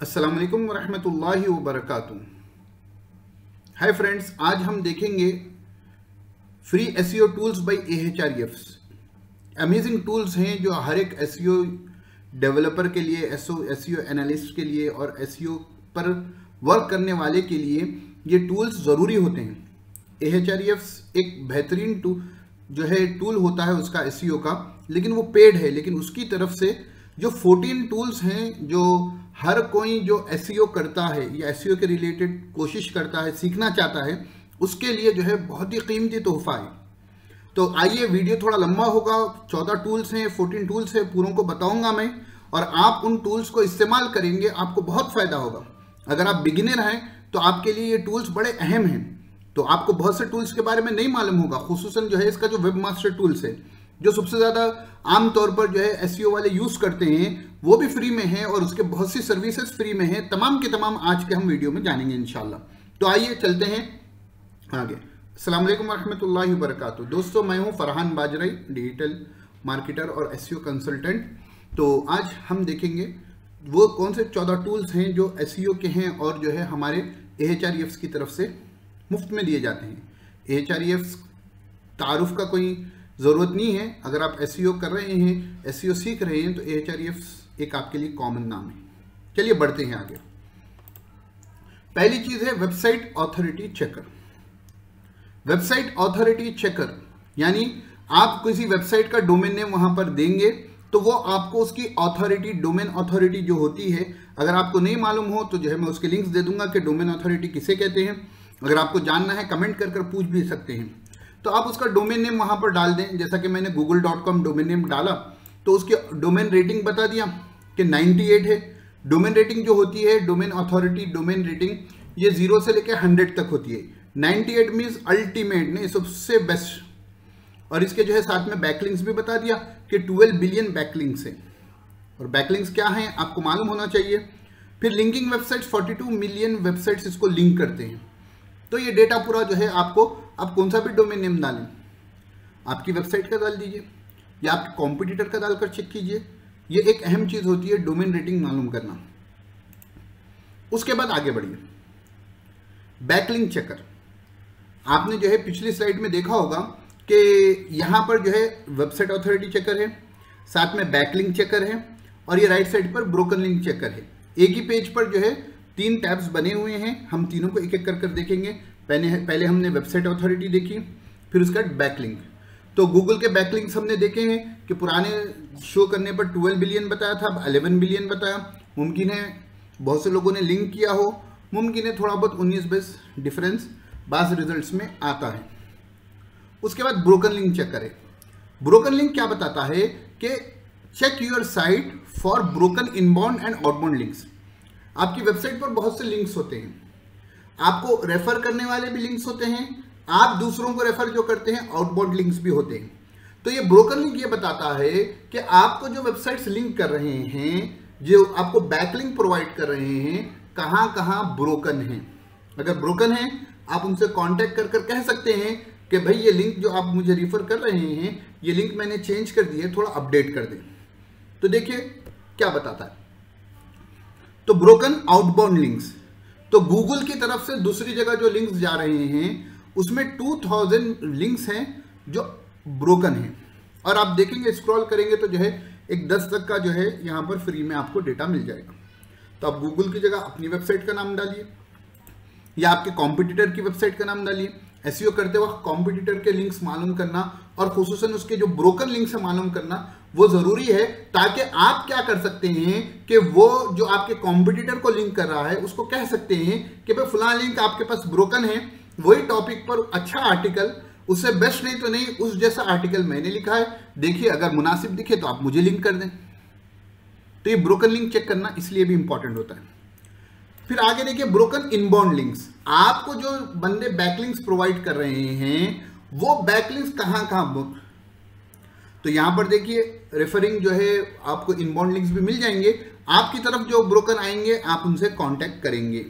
अस्सलाम वालेकुम वरहमतुल्लाहि वबरकातुहू। हाय फ्रेंड्स, आज हम देखेंगे free SEO tools by Ahrefs। Amazing tools हैं जो हर एक एसईओ डेवलपर के लिए, एसईओ एनालिस्ट के लिए और एसईओ पर वर्क करने वाले के लिए ये टूल्स ज़रूरी होते हैं। Ahrefs एक बेहतरीन टूल होता है उसका एसईओ का, लेकिन वो पेड है। लेकिन उसकी तरफ से जो 14 टूल्स हैं जो हर कोई जो एसईओ करता है या एसईओ के रिलेटेड कोशिश करता है, सीखना चाहता है, उसके लिए जो है बहुत ही कीमती तोहफा है। तो आइए, वीडियो थोड़ा लंबा होगा। 14 टूल्स हैं, 14 टूल्स हैं, पूरों को बताऊंगा मैं, और आप उन टूल्स को इस्तेमाल करेंगे, आपको बहुत फायदा होगा। अगर आप बिगिनर हैं तो आपके लिए ये टूल्स बड़े अहम हैं। तो आपको बहुत से टूल्स के बारे में नहीं मालूम होगा, खुसूसन जो है इसका जो वेब मास्टर टूल्स है, जो सबसे ज़्यादा आमतौर पर जो है एसईओ वाले यूज़ करते हैं, वो भी फ्री में है और उसके बहुत सी सर्विसेज फ्री में हैं। तमाम के तमाम आज के हम वीडियो में जानेंगे इंशाल्लाह। तो आइए चलते हैं आगे। अस्सलाम वालेकुम वरहमतुल्लाहि वबरकातुहू। दोस्तों, मैं हूं फरहान बाजराई, डिजिटल मार्केटर और एसईओ कंसल्टेंट। तो आज हम देखेंगे वो कौन से 14 टूल्स हैं जो एसईओ के हैं और जो है हमारे Ahrefs की तरफ से मुफ्त में दिए जाते हैं। Ahrefs तारुफ का कोई ज़रूरत नहीं है। अगर आप एसईओ कर रहे हैं, एसईओ सीख रहे हैं, तो Ahrefs एक आपके लिए कॉमन नाम है। चलिए बढ़ते हैं आगे। पहली चीज़ है website authority checker. Website authority checker यानी आप किसी वेबसाइट का डोमेन नेम वहां पर देंगे तो वो आपको उसकी ऑथोरिटी, डोमेन ऑथोरिटी जो होती है, अगर आपको नहीं मालूम हो तो जो है मैं उसके लिंक्स दे दूंगा कि डोमेन ऑथोरिटी किसे कहते हैं। अगर आपको जानना है, कमेंट कर कर पूछ भी सकते हैं। तो आप उसका डोमेन नेम वहां पर डाल दें। जैसा कि मैंने google.com डोमेन नेम डाला तो उसके डोमेन रेटिंग बता दिया कि 98 है। डोमेन रेटिंग जो होती है, डोमेन अथॉरिटी डोमेन रेटिंग, ये 0 से लेकर 100 तक होती है। 98 मीन्स अल्टीमेट, नहीं, सबसे बेस्ट। और इसके जो है साथ में बैकलिंक्स भी बता दिया कि 12 बिलियन बैकलिंक्स है। और बैकलिंक्स क्या हैं आपको मालूम होना चाहिए। फिर लिंकिंग वेबसाइट्स, 42 मिलियन वेबसाइट्स इसको लिंक करते हैं। तो ये डेटा पूरा जो है आपको, आप कौन सा भी डोमेन नेम डालें, आपकी वेबसाइट का डाल दीजिए या आपके कॉम्पिटिटर का डालकर चेक कीजिए। ये एक अहम चीज होती है, डोमेन रेटिंग मालूम करना। उसके बाद आगे बढ़िए। बैकलिंक चेकर, आपने जो है पिछली स्लाइड में देखा होगा कि यहां पर जो है वेबसाइट ऑथोरिटी चेकर है, साथ में बैकलिंक चेकर है, और ये राइट साइड पर ब्रोकन लिंक चेकर है। एक ही पेज पर जो है 3 टैब्स बने हुए हैं। हम तीनों को एक एक कर देखेंगे। पहले हमने वेबसाइट ऑथोरिटी देखी, फिर उसका बैकलिंक। तो गूगल के बैकलिंक्स हमने देखे हैं कि पुराने शो करने पर 12 बिलियन बताया था, अब 11 बिलियन बताया। मुमकिन है बहुत से लोगों ने लिंक किया हो, मुमकिन है थोड़ा बहुत 19-20 डिफरेंस बास रिजल्ट्स में आता है। उसके बाद ब्रोकन लिंक चेक करें। ब्रोकन लिंक क्या बताता है कि check your site for broken inbound and outbound links. आपकी वेबसाइट पर बहुत से लिंक्स होते हैं, आपको रेफर करने वाले भी लिंक्स होते हैं, आप दूसरों को रेफर जो करते हैं, आउटबाउंड लिंक्स भी होते हैं। तो ये ब्रोकन लिंक ये बताता है कि आपको जो वेबसाइट्स लिंक कर रहे हैं, जो आपको बैकलिंक प्रोवाइड कर रहे हैं, कहां कहां ब्रोकन है। अगर ब्रोकन है, आप उनसे कांटेक्ट कर कर कह सकते हैं कि भाई ये लिंक जो आप मुझे रिफर कर रहे हैं, ये लिंक मैंने चेंज कर दी है, थोड़ा अपडेट कर दें। तो देखिए क्या बताता है। तो ब्रोकन आउटबाउंड लिंक्स, तो गूगल की तरफ से दूसरी जगह जो लिंक्स जा रहे हैं उसमें 2000 लिंक्स हैं जो ब्रोकन हैं। और आप देखेंगे, स्क्रॉल करेंगे तो जो है एक 10 तक का जो है यहाँ पर फ्री में आपको डेटा मिल जाएगा। तो आप गूगल की जगह अपनी वेबसाइट का नाम डालिए या आपके कॉम्पिटिटर की वेबसाइट का नाम डालिए। एसईओ करते वक्त कॉम्पिटिटर के लिंक्स मालूम करना और खुसूसन उसके जो ब्रोकन लिंक्स है मालूम करना वो जरूरी है, ताकि आप क्या कर सकते हैं कि वो जो आपके कॉम्पिटिटर को लिंक कर रहा है उसको कह सकते हैं कि भाई फलां लिंक आपके पास ब्रोकन है, वही टॉपिक पर अच्छा आर्टिकल, उससे बेस्ट नहीं तो नहीं, उस जैसा आर्टिकल मैंने लिखा है, देखिए अगर मुनासिब दिखे तो आप मुझे लिंक कर दें। तो ये ब्रोकन लिंक चेक करना इसलिए भी इंपॉर्टेंट होता है। फिर आगे देखिए ब्रोकन इनबाउंड लिंक्स। आपको जो बंदे बैकलिंक्स प्रोवाइड कर रहे हैं वो बैकलिंक्स कहां कहां, तो यहां पर देखिए रेफरिंग जो है आपको इनबाउंड लिंक्स भी मिल जाएंगे। आपकी तरफ जो ब्रोकन आएंगे आप उनसे कांटेक्ट करेंगे।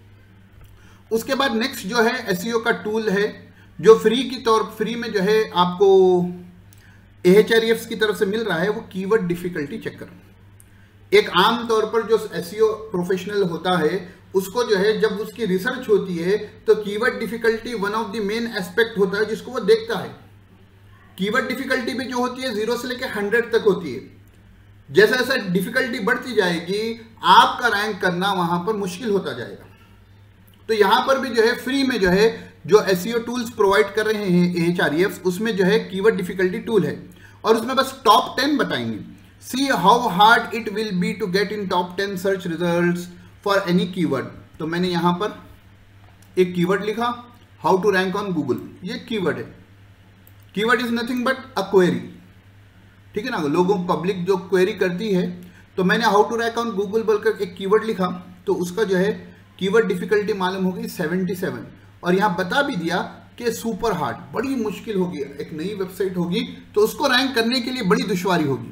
उसके बाद नेक्स्ट जो है एसईओ का टूल है जो फ्री में जो है आपको Ahrefs की तरफ से मिल रहा है, वो कीवर्ड डिफिकल्टी चेकर। एक आम तौर पर जो एसईओ प्रोफेशनल होता है उसको जो है जब उसकी रिसर्च होती है तो keyword difficulty one of the main aspect होता है जिसको वो देखता है। कीवर्ड डिफिकल्टी भी जो होती है 0 से लेकर 100 तक होती है। जैसा जैसा डिफिकल्टी बढ़ती जाएगी आपका रैंक करना वहां पर मुश्किल होता जाएगा। तो यहां पर भी जो है फ्री में जो है जो एसईओ टूल्स प्रोवाइड कर रहे हैं एएचआरईएफ, उसमें जो है कीवर्ड डिफिकल्टी टूल है और उसमें बस टॉप 10 बताएंगे। See how hard it will be to get in top 10 search results for any keyword. तो मैंने यहां पर एक कीवर्ड लिखा, how to rank on Google. ये कीवर्ड है। Keyword is nothing but a query, ठीक है ना। लोगों पब्लिक जो क्वेरी करती है, तो मैंने how to rank on Google बोलकर एक कीवर्ड लिखा, तो उसका जो है कीवर्ड डिफिकल्टी मालूम होगी 77 और यहां बता भी दिया कि सुपर हार्ड, बड़ी मुश्किल होगी। एक नई वेबसाइट होगी तो उसको रैंक करने के लिए बड़ी दुश्वारी होगी।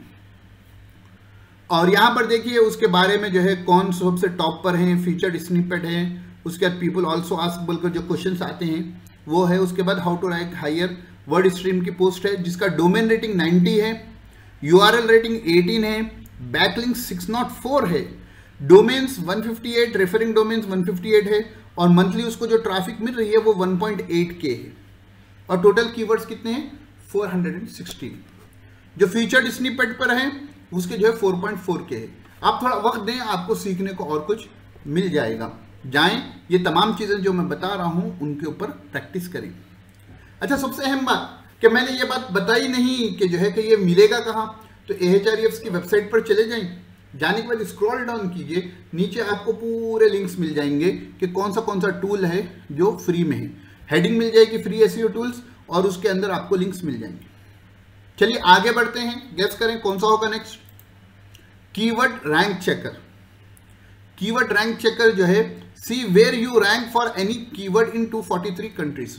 और यहां पर देखिए उसके बारे में जो है कौन सबसे टॉप पर है, फीचर्ड स्निपेट है, उसके बाद पीपल ऑल्सो आस्क बोलकर जो क्वेश्चंस आते हैं वो है। उसके बाद how to rank higher, word stream की पोस्ट है जिसका डोमेन रेटिंग 90 है, यूआरएल रेटिंग 18 है, बैकलिंक 604 है, डोमेन्स 158, रेफरिंग डोमेन्स 158 है और मंथली उसको जो ट्रैफिक मिल रही है वो 1.8K है और टोटल कीवर्ड्स कितने हैं 416। जो फीचर्ड स्निपेट पर है उसके जो है 4.4K है। आप थोड़ा वक्त दें, आपको सीखने को और कुछ मिल जाएगा। जाएं, ये तमाम चीजें जो मैं बता रहा हूं उनके ऊपर प्रैक्टिस करें। अच्छा, सबसे अहम बात कि मैंने ये बात बताई नहीं कि जो है कि ये मिलेगा कहाँ। तो एएचआरईएफ की वेबसाइट पर चले जाएं, जाने के बाद स्क्रॉल डाउन कीजिए, नीचे आपको पूरे लिंक्स मिल जाएंगे कि कौन सा टूल है जो फ्री में है। हेडिंग मिल जाएगी फ्री एसईओ टूल्स और उसके अंदर आपको लिंक्स मिल जाएंगे। चलिए आगे बढ़ते हैं, गेस करें कौन सा होगा next. Keyword rank checker. Keyword rank checker जो है see where you rank for any keyword in 243 countries.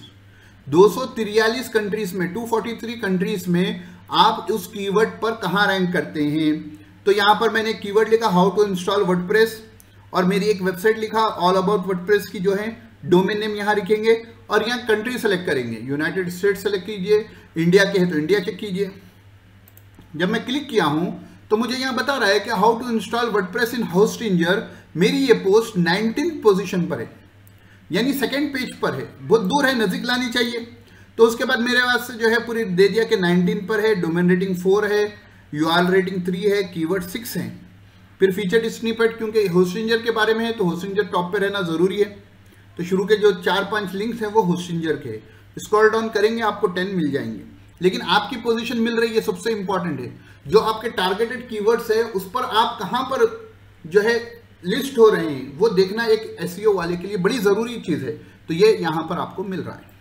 243 countries में, 243 कंट्रीज में आप उस कीवर्ड पर कहां रैंक करते हैं। तो यहां पर मैंने कीवर्ड लिखा हाउ टू इंस्टॉल वर्डप्रेस और मेरी एक वेबसाइट लिखा ऑल अबाउट वर्डप्रेस की जो है डोमेन नेम यहां लिखेंगे और यहां कंट्री सेलेक्ट करेंगे। यूनाइटेड स्टेट्स सेलेक्ट कीजिए, इंडिया के है तो इंडिया चेक कीजिए। जब मैं क्लिक किया हूं तो मुझे यहां बता रहा है कि how to install WordPress in Hostinger. मेरी ये पोस्ट 19th पोजीशन पर है, यानी सेकंड पेज पर है, बहुत दूर है, नजदीक लानी चाहिए। तो उसके बाद मेरे पास जो है पूरी दे दिया कि 19 पर है, डोमेन रेटिंग 4 है, यूआरएल रेटिंग 3 है, कीवर्ड 6 है। फिर फीचर्ड स्निपेट, क्योंकि होस्टिंजर के बारे में है तो होस्टिंजर टॉप पे रहना जरूरी है। तो शुरू के जो 4-5 लिंक्स हैं वो होस्टिंजर के। स्क्रॉल डाउन करेंगे आपको 10 मिल जाएंगे, लेकिन आपकी पोजीशन मिल रही है सबसे इंपॉर्टेंट है। जो आपके टारगेटेड कीवर्ड्स है उस पर आप कहां पर जो है लिस्ट हो रहे हैं वो देखना एक एसईओ वाले के लिए बड़ी जरूरी चीज है। तो ये यहां पर आपको मिल रहा है।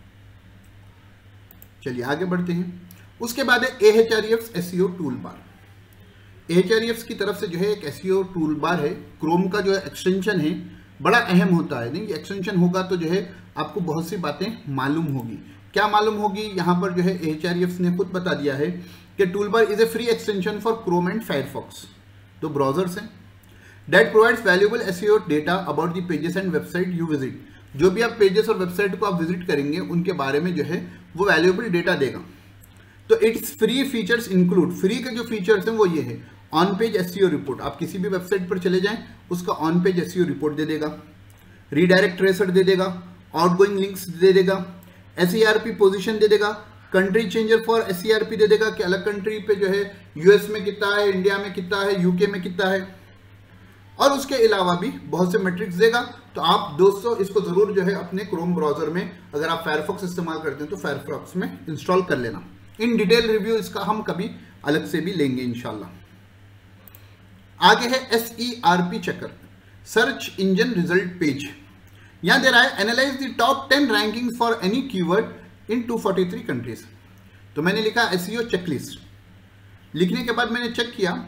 चलिए आगे बढ़ते हैं। उसके बाद है एएचआरईएफ एसईओ टूल बार। एएचआरईएफ की तरफ से जो है एक एसईओ टूल बार है, क्रोम का जो है एक्सटेंशन है, बड़ा अहम होता है। नहीं, एक्सटेंशन होगा तो जो है आपको बहुत सी बातें मालूम होगी। क्या मालूम होगी, यहां पर जो है एएचआरईएफ ने खुद बता दिया है कि toolbar is a free extension for Chrome and Firefox, दो ब्राउजर्स हैं, that provides valuable SEO data about the pages and website you visit। जो भी आप पेजेस और वेबसाइट को आप विजिट करेंगे उनके बारे में जो है वो वैल्यूएबल डेटा देगा। तो it's free features include, free के जो फीचर्स हैं वो ये है, ऑन पेज एसईओ रिपोर्ट। आप किसी भी वेबसाइट पर चले जाएं उसका ऑन पेज एसईओ रिपोर्ट दे देगा, रीडायरेक्ट ट्रेसर दे देगा, आउटगोइंग लिंक्स दे देगा, एसईआरपी पोजीशन दे देगा, कंट्री चेंजर फॉर एसईआरपी दे देगा कि अलग कंट्री पे जो है यूएस में कितना है, इंडिया में कितना है, यूके में कितना है, और उसके अलावा भी बहुत से मैट्रिक्स देगा। तो आप दोस्तों इसको जरूर जो है अपने क्रोम ब्राउजर में, अगर आप फायरफॉक्स इस्तेमाल करते हैं तो फायरफॉक्स में इंस्टॉल कर लेना। इन डिटेल रिव्यू इसका हम कभी अलग से भी लेंगे इंशाल्लाह। आगे है SERP checker, search engine result page. यहां दे रहा है analyse the top 10 ranking for any keyword in 243 countries. तो मैंने लिखा एसईओ चेकलिस्ट। लिखने के बाद मैंने चेक किया,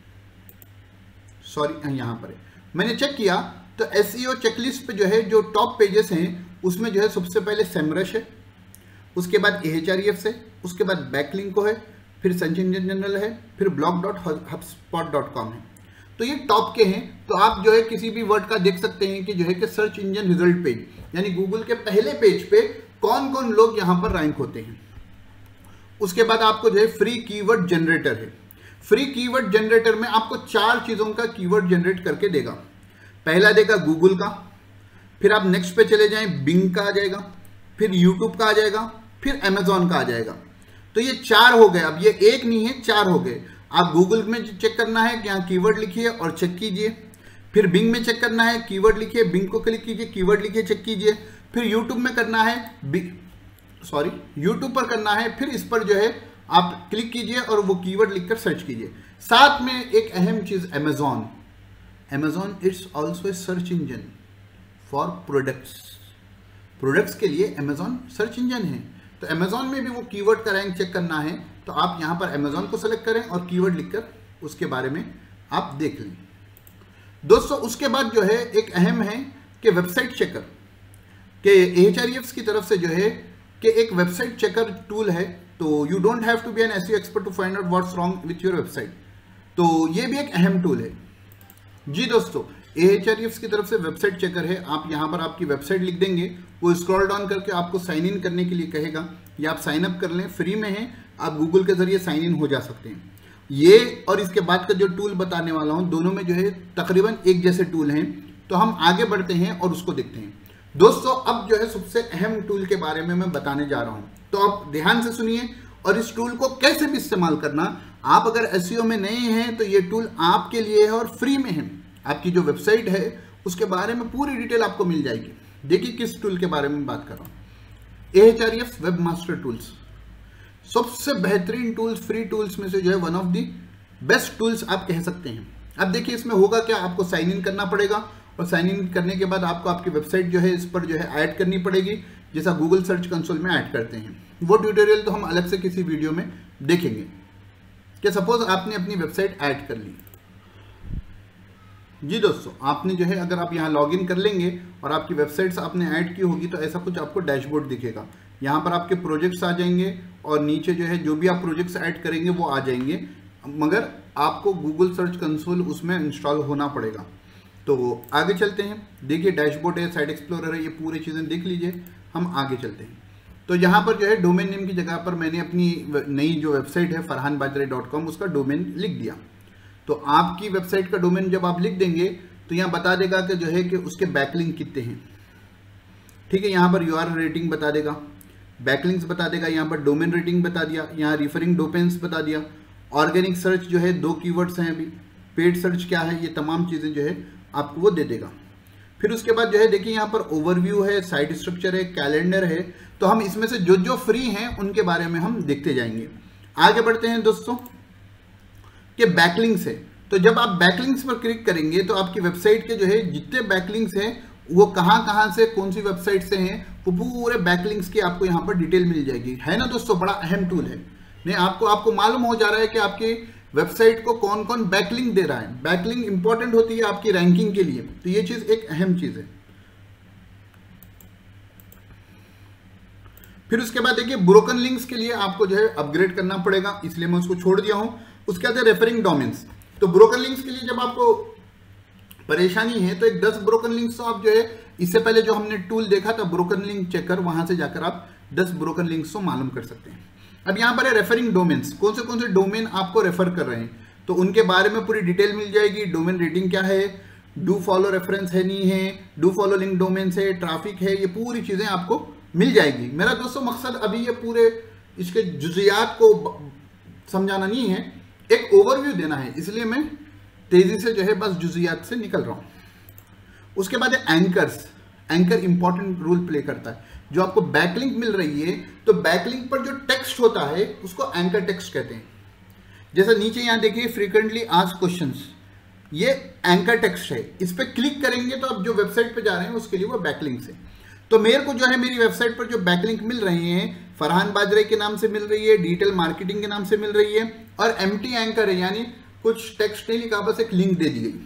सॉरी यहां पर है, मैंने चेक किया तो एसईओ चेकलिस्ट पे जो है जो टॉप पेजेस हैं उसमें जो है सबसे पहले सेमरश है, उसके बाद एएचआरईएफ से, उसके बाद बैकलिंको है, फिर सर्च इंजन जनरल है, फिर blog.hubspot.com है। तो ये टॉप के हैं। तो आप जो है किसी भी वर्ड का देख सकते हैं कि जो है कि सर्च इंजन रिजल्ट पेज, यानी गूगल के पहले पेज पे कौन कौन लोग यहां पर रैंक होते हैं। उसके बाद आपको जो है फ्री कीवर्ड जनरेटर है। फ्री कीवर्ड जनरेटर में आपको 4 चीजों का कीवर्ड जनरेट करके देगा। पहला देगा गूगल का, फिर आप नेक्स्ट पे चले जाएं बिंग का आ जाएगा, फिर यूट्यूब का आ जाएगा, फिर अमेजॉन का आ जाएगा। तो ये 4 हो गए। अब ये एक नहीं है, 4 हो गए। आप गूगल में चेक करना है कि यहाँ कीवर्ड लिखिए और चेक कीजिए, फिर बिंग में चेक करना है, कीवर्ड लिखिए, बिंग को क्लिक कीजिए, कीवर्ड लिखिए, चेक कीजिए, फिर यूट्यूब में करना है, यूट्यूब पर करना है, फिर इस पर जो है आप क्लिक कीजिए और वो कीवर्ड लिखकर सर्च कीजिए। साथ में एक अहम चीज Amazon it's also a search engine for products के लिए अमेजॉन सर्च इंजन है। तो अमेजॉन में भी वो कीवर्ड का रैंक चेक करना है तो आप यहां पर अमेजॉन को सेलेक्ट करें और कीवर्ड लिखकर उसके बारे में आप देख लें। दोस्तों उसके बाद जो है एक अहम है कि वेबसाइट चेकर के Ahrefs की तरफ से जो है कि एक वेबसाइट चेकर टूल है। तो you don't have to be an SEO expert to find out what's wrong with your website. तो ये भी एक अहम टूल है जी। दोस्तों Ahrefs की तरफ से वेबसाइट चेकर है। आप यहाँ पर आपकी वेबसाइट लिख देंगे, वो स्क्रॉल डाउन करके आपको साइन इन करने के लिए कहेगा, या आप साइन अप कर लें, फ्री में है, आप गूगल के जरिए साइन इन हो जा सकते हैं। ये और इसके बाद का जो टूल बताने वाला हूँ दोनों में जो है तकरीबन एक जैसे टूल हैं। तो हम आगे बढ़ते हैं और उसको देखते हैं। दोस्तों अब जो है सबसे अहम टूल के बारे में मैं बताने जा रहा हूँ, तो आप ध्यान से सुनिए और इस टूल को कैसे भी इस्तेमाल करना। आप अगर SEO में नए हैं तो ये टूल आपके लिए है और फ्री में है। आपकी जो वेबसाइट है उसके बारे में पूरी डिटेल आपको मिल जाएगी। देखिए किस टूल के बारे में बात कर रहा हूँ। Ahrefs वेबमास्टर टूल्स सबसे बेहतरीन टूल्स, फ्री टूल्स में से जो है one of the best tools आप कह सकते हैं। अब देखिए इसमें होगा क्या, आपको साइन इन करना पड़ेगा और साइन इन करने के बाद आपको आपकी वेबसाइट जो है इस पर जो है ऐड करनी पड़ेगी, जैसा गूगल सर्च कंसोल में ऐड करते हैं। वो ट्यूटोरियल तो हम अलग से किसी वीडियो में देखेंगे कि सपोज आपने अपनी वेबसाइट ऐड कर ली जी। दोस्तों आपने जो है अगर आप यहाँ लॉगिन कर लेंगे और आपकी वेबसाइट्स आपने ऐड की होगी तो ऐसा कुछ आपको डैशबोर्ड दिखेगा। यहाँ पर आपके प्रोजेक्ट्स आ जाएंगे और नीचे जो है जो भी आप प्रोजेक्ट्स ऐड करेंगे वो आ जाएंगे, मगर आपको गूगल सर्च कंसोल उसमें इंस्टॉल होना पड़ेगा। तो आगे चलते हैं। देखिए डैशबोर्ड है, साइट एक्सप्लोरर है, ये पूरी चीज़ें देख लीजिए। हम आगे चलते हैं। तो यहाँ पर जो है डोमेन नेम की जगह पर मैंने अपनी नई जो वेबसाइट है farhanbajrai.com उसका डोमेन लिख दिया। तो आपकी वेबसाइट का डोमेन जब आप लिख देंगे तो यहाँ बता देगा कि जो है कि उसके बैकलिंक कितने हैं। ठीक है, यहाँ पर URL रेटिंग बता देगा, बैकलिंक्स बता देगा, यहाँ पर डोमेन रेटिंग बता दिया, यहाँ रिफरिंग डोमेन्स बता दिया, ऑर्गेनिक सर्च जो है 2 कीवर्ड्स हैं अभी, पेड सर्च क्या है, ये तमाम चीज़ें जो है आपको वो दे देगा। फिर उसके बाद जो है देखिए यहाँ पर ओवरव्यू है, साइट स्ट्रक्चर है, कैलेंडर है। तो हम इसमें से जो जो फ्री हैं उनके बारे में हम देखते जाएंगे। आगे बढ़ते हैं दोस्तों कि बैकलिंक्स है। तो जब आप बैकलिंक्स पर क्लिक करेंगे तो आपकी वेबसाइट के जो है जितने बैकलिंक्स हैं वो कहाँ से कौन सी वेबसाइट से हैं वो पूरे बैकलिंक्स की आपको यहाँ पर डिटेल मिल जाएगी। है ना दोस्तों, बड़ा अहम टूल है। नहीं आपको मालूम हो जा रहा है कि आपकी वेबसाइट को कौन कौन बैकलिंक दे रहा है। बैकलिंक इंपॉर्टेंट होती है आपकी रैंकिंग के लिए, तो ये चीज एक अहम चीज है। फिर उसके बाद देखिए ब्रोकन लिंक्स के लिए आपको जो है अपग्रेड करना पड़ेगा, इसलिए मैं उसको छोड़ दिया हूं। उसके बाद रेफरिंग डोमेन्स। तो ब्रोकन लिंक्स के लिए जब आपको परेशानी है तो एक 10 ब्रोकन लिंक्स तो आप जो है इससे पहले जो हमने टूल देखा था ब्रोकन लिंक चेकर, वहां से जाकर आप 10 ब्रोकन लिंक्स को मालूम कर सकते हैं। अब यहाँ पर है रेफरिंग डोमेन्स, कौन से डोमेन आपको रेफर कर रहे हैं तो उनके बारे में पूरी डिटेल मिल जाएगी। डोमेन रेटिंग क्या है, डू फॉलो रेफरेंस है नहीं है, डू फॉलो लिंक डोमेन्स है, ट्रैफिक है, ये पूरी चीजें आपको मिल जाएगी। मेरा दोस्तों मकसद अभी ये पूरे इसके जुजियात को समझाना नहीं है, एक ओवरव्यू देना है, इसलिए मैं तेजी से जो है बस जुजियात से निकल रहा हूं। उसके बाद है anchors. Anchor important role play करता है। जो आपको बैकलिंक मिल रही है तो बैकलिंक पर जो टेक्स्ट होता है उसको एंकर टेक्स्ट कहते हैं। जैसे नीचे यहां देखिए फ्रीक्वेंटली आस्क्ड क्वेश्चंस, ये एंकर टेक्स्ट है। इस पर क्लिक करेंगे तो अब जो वेबसाइट पे जा रहे हैं उसके लिए वो बैकलिंक है। तो मेरे को जो है मेरी वेबसाइट पर जो बैकलिंक मिल रहे हैं फरहान बाजरे के नाम से मिल रही है, डिजिटल मार्केटिंग के नाम से मिल रही है, और एम्प्टी एंकर है, यानी कुछ टेक्स्ट नहीं लिखा, बस एक लिंक दे दी गई।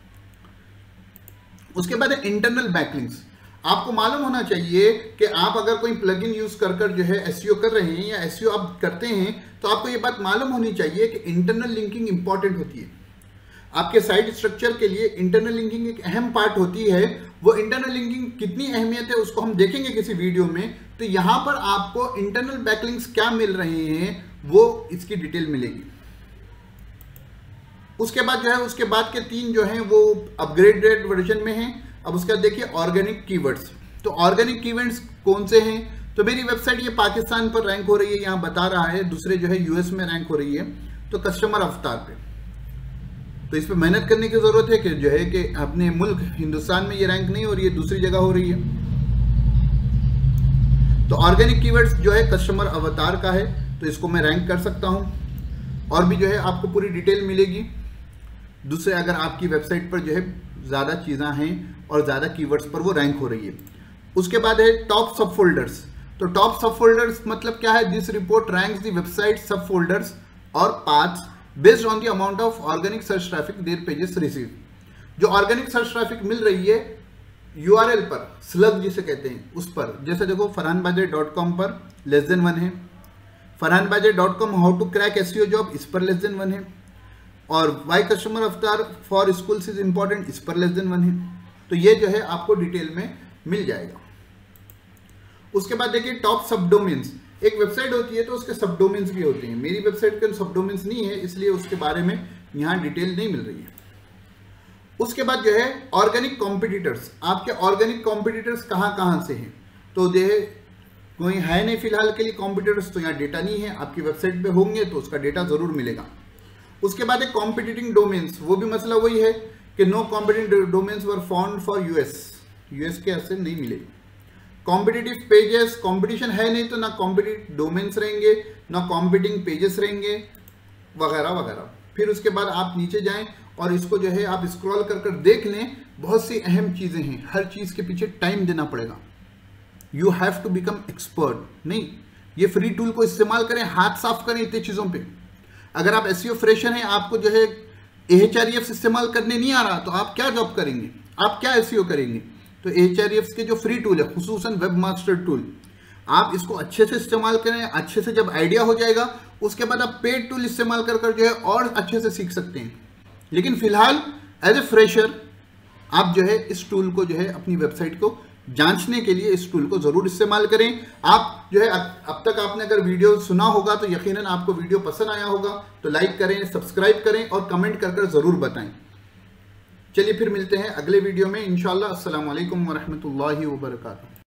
उसके बाद है इंटरनल बैकलिंक्स। आपको मालूम होना चाहिए कि आप अगर कोई प्लगइन यूज कर जो है एसईओ कर रहे हैं या एसईओ आप करते हैं तो आपको ये बात मालूम होनी चाहिए कि इंटरनल लिंकिंग इंपॉर्टेंट होती है। आपके साइट स्ट्रक्चर के लिए इंटरनल लिंकिंग एक अहम पार्ट होती है। वो इंटरनल लिंकिंग कितनी अहमियत है उसको हम देखेंगे किसी वीडियो में। तो यहां पर आपको इंटरनल बैकलिंक्स क्या मिल रहे हैं वो इसकी डिटेल मिलेगी। उसके बाद जो है उसके बाद के 3 जो हैं वो अपग्रेडेड वर्जन में हैं। अब उसके बाद देखिए ऑर्गेनिक कीवर्ड्स। तो ऑर्गेनिक कीवर्ड्स कौन से हैं? तो मेरी वेबसाइट ये पाकिस्तान पर रैंक हो रही है, यहाँ बता रहा है, दूसरे जो है यूएस में रैंक हो रही है, तो कस्टमर अवतार पे। तो इस पे मेहनत करने की जरूरत है कि जो है कि अपने मुल्क हिंदुस्तान में ये रैंक नहीं हो रही है, दूसरी जगह हो रही है। तो ऑर्गेनिक कीवर्ड्स जो है कस्टमर अवतार का है, तो इसको मैं रैंक कर सकता हूं। और भी जो है आपको पूरी डिटेल मिलेगी दूसरे, अगर आपकी वेबसाइट पर जो है ज़्यादा चीज़ें हैं और ज़्यादा कीवर्ड्स पर वो रैंक हो रही है। उसके बाद है टॉप सब फोल्डर्स। तो टॉप सब फोल्डर्स मतलब क्या है? This report ranks the website subfolders और paths based on the amount of organic search traffic their pages receive. जो ऑर्गेनिक सर्च ट्रैफिक मिल रही है यूआरएल पर, स्लग जिसे कहते हैं, उस पर, जैसे देखो farhanbajaj.com पर <1 है, farhanbajaj.com how to crack SEO job, इस पर <1 है, और why customer avatar for schools is important, इस पर <1 है। तो ये जो है आपको डिटेल में मिल जाएगा। उसके बाद देखिए टॉप सबडोमेन्स। एक वेबसाइट होती है तो उसके सबडोमेन्स भी होते हैं। मेरी वेबसाइट के सबडोमेन्स नहीं है, इसलिए उसके बारे में यहाँ डिटेल नहीं मिल रही है। उसके बाद जो है ऑर्गेनिक कॉम्पिटिटर्स। आपके ऑर्गेनिक कॉम्पिटिटर्स कहाँ से हैं? तो जो है कोई है नहीं फिलहाल के लिए कॉम्पिटिटर्स, तो यहाँ डेटा नहीं है। आपकी वेबसाइट पे होंगे तो उसका डेटा जरूर मिलेगा। उसके बाद एक कॉम्पिटिटिंग डोमेन्स, वो भी मसला वही है कि no competitive domains were found for US के ऐसे नहीं मिले। कॉम्पिटिटिव पेजेस, कंपटीशन है नहीं तो ना कॉम्पिटिटिव डोमेन्स रहेंगे, ना कॉम्पिटिंग पेजेस रहेंगे, वगैरह वगैरह। फिर उसके बाद आप नीचे जाएं और इसको जो है आप स्क्रॉल कर देख लें। बहुत सी अहम चीज़ें हैं, हर चीज़ के पीछे टाइम देना पड़ेगा। You have to become expert. नहीं, ये फ्री टूल को इस्तेमाल करें, हाथ साफ करें इतनी चीज़ों पे। अगर आप एसईओ फ्रेशर हैं, आपको जो है एएचआरईएफ इस्तेमाल करने नहीं आ रहा, तो आप क्या जॉब करेंगे, आप क्या एसईओ करेंगे? तो एएचआरईएफ के जो फ्री टूल है, खुसूसन वेबमास्टर टूल, आप इसको अच्छे से इस्तेमाल करें। अच्छे से जब आइडिया हो जाएगा उसके बाद आप पेड टूल इस्तेमाल कर जो है और अच्छे से सीख सकते हैं। लेकिन फिलहाल एज ए फ्रेशर आप जो है इस टूल को जो है अपनी वेबसाइट को जांचने के लिए इस टूल को जरूर इस्तेमाल करें। आप जो है अब तक आपने अगर वीडियो सुना होगा तो यकीनन आपको वीडियो पसंद आया होगा, तो लाइक करें, सब्सक्राइब करें और कमेंट कर जरूर बताएं। चलिए फिर मिलते हैं अगले वीडियो में इंशाअल्लाह। अस्सलाम वालेकुम वरहमतुल्लाहि वबरकातुहू।